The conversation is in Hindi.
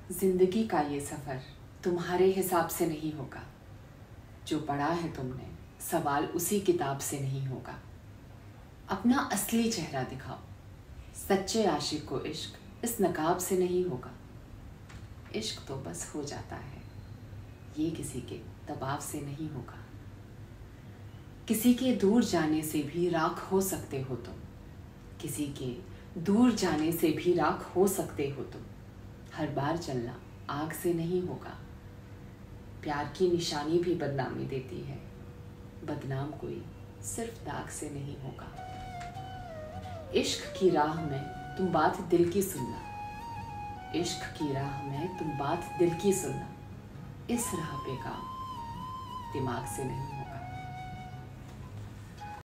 जिंदगी का ये सफ़र तुम्हारे हिसाब से नहीं होगा। जो पढ़ा है तुमने सवाल उसी किताब से नहीं होगा। अपना असली चेहरा दिखाओ, सच्चे आशिक को इश्क इस नकाब से नहीं होगा। इश्क तो बस हो जाता है, ये किसी के दबाव से नहीं होगा। किसी के दूर जाने से भी राख हो सकते हो तुम, किसी के दूर जाने से भी राख हो सकते हो तुम। हर बार चलना आग से नहीं होगा। प्यार की निशानी भी बदनामी देती है, बदनाम कोई सिर्फ दाग से नहीं होगा। इश्क की राह में तुम बात दिल की सुनना, इश्क की राह में तुम बात दिल की सुनना। इस राह पे काम दिमाग से नहीं